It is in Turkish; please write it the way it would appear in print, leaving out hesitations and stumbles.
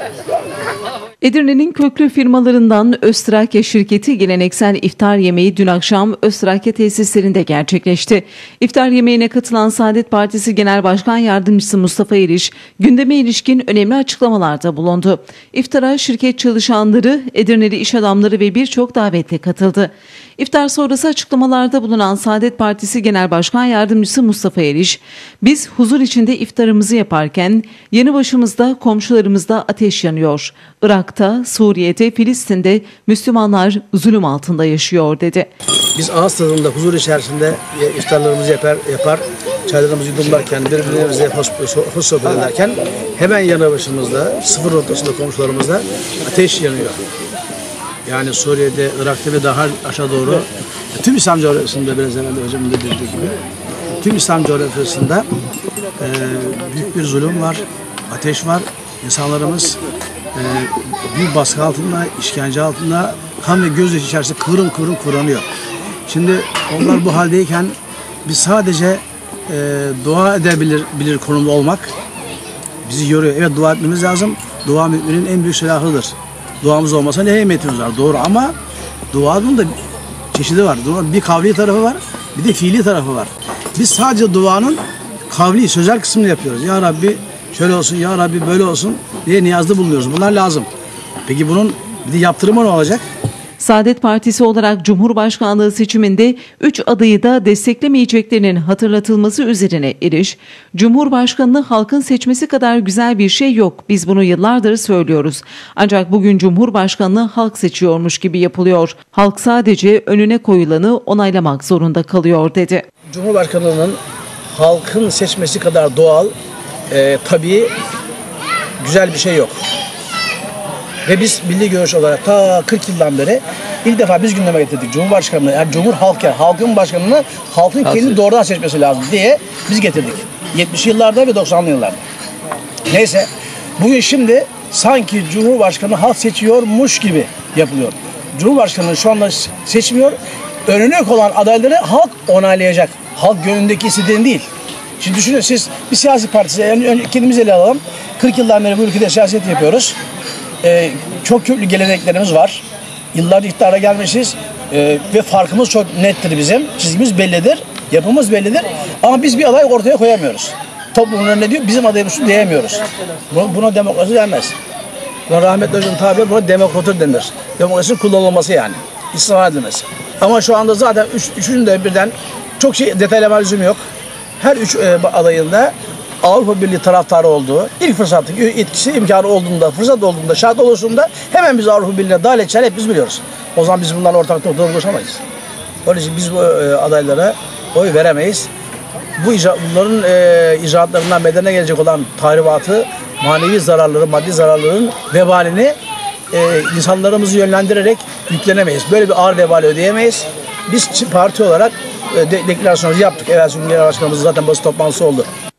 Edirne'nin köklü firmalarından Öztrakya şirketi geleneksel iftar yemeği dün akşam Öztrakya tesislerinde gerçekleşti. İftar yemeğine katılan Saadet Partisi Genel Başkan Yardımcısı Mustafa Eriş, gündeme ilişkin önemli açıklamalarda bulundu. İftara şirket çalışanları, Edirneli iş adamları ve birçok davetli katıldı. İftar sonrası açıklamalarda bulunan Saadet Partisi Genel Başkan Yardımcısı Mustafa Eriş, "Biz huzur içinde iftarımızı yaparken yanı başımızda komşularımızda ateş yanıyor. Irak'ta, Suriye'de, Filistin'de Müslümanlar zulüm altında yaşıyor" dedi. Biz ağız tadında huzur içerisinde iftarlarımızı yapar çaylarımızı yudumlarken, birbirimize hoş sohbet ederken hemen yanı başımızda, sıfır noktasında komşularımızda ateş yanıyor. Yani Suriye'de, Irak'ta ve daha aşağı doğru tüm İslam coğrafyasında, biraz evvel hocamın da dediği gibi, tüm İslam coğrafyasında büyük bir zulüm var, ateş var. İnsanlarımız büyük baskı altında, işkence altında, kan ve gözyaşı içerisinde kıvrım kıvrım kıvranıyor. Şimdi onlar bu haldeyken biz sadece dua edebilir konumda olmak bizi yoruyor. Evet, dua etmemiz lazım. Dua müminin en büyük silahıdır. Duamız olmasa ne himmetimiz var? Doğru, ama duanın da çeşidi var. Duanın bir kavli tarafı var, bir de fiili tarafı var. Biz sadece duanın kavli, sözel kısmını yapıyoruz. Ya Rabbi şöyle olsun, Ya Rabbi böyle olsun diye niyazda bulunuyoruz. Bunlar lazım. Peki bunun bir de yaptırımı ne olacak? Saadet Partisi olarak Cumhurbaşkanlığı seçiminde 3 adayı da desteklemeyeceklerinin hatırlatılması üzerine Eriş, "Cumhurbaşkanını halkın seçmesi kadar güzel bir şey yok. Biz bunu yıllardır söylüyoruz. Ancak bugün Cumhurbaşkanını halk seçiyormuş gibi yapılıyor. Halk sadece önüne koyulanı onaylamak zorunda kalıyor" dedi. Cumhurbaşkanlığının halkın seçmesi kadar doğal, tabii güzel bir şey yok. Ve biz milli görüş olarak ta 40 yıldan beri ilk defa biz gündeme getirdik. Cumhurbaşkanlığı, yani halkın başkanını halkın kendi doğrudan seçmesi lazım diye biz getirdik. 70'li yıllarda ve 90'lı yıllarda. Neyse, bugün şimdi sanki Cumhurbaşkanı halk seçiyormuş gibi yapılıyor. Cumhurbaşkanı şu anda seçmiyor, önüne konan adayları halk onaylayacak. Halk gönlündeki istediğini değil. Şimdi düşünün, siz bir siyasi partisi, yani kendimizi ele alalım. 40 yıldan beri bu ülkede siyaset yapıyoruz. Çok köklü geleneklerimiz var. Yıllardır iktidara gelmişiz ve farkımız çok nettir bizim. Çizgimiz bellidir, yapımız bellidir. Ama biz bir aday ortaya koyamıyoruz. Toplumun önüne diyor, bizim adayımız diyemiyoruz. Buna demokrasi denmez. Buna rahmetli hocam tabiri, buna demokratör denir. Demokrasinin kullanılması yani. İstismar edilmesi. Ama şu anda zaten üçünün de birden çok detaylama lüzum yok. Her üç adayın da Avrupa Birliği taraftarı olduğu, ilk fırsatı, etkisi, imkanı olduğunda, fırsat olduğunda, şart oluşunda hemen biz Avrupa Birliği'ne dahil edeceğini hep biz biliyoruz. O zaman biz bunlarla ortak noktada buluşamayız. Onun için biz bu adaylara oy veremeyiz. Bunların icraatlarından meydana gelecek olan tahribatı, manevi zararları, maddi zararların vebalini insanlarımızı yönlendirerek yüklenemeyiz. Böyle bir ağır vebali ödeyemeyiz. Biz parti olarak deklarasyonumuzu yaptık. Evvelsi gün genel başkanımız zaten basın toplantısı oldu.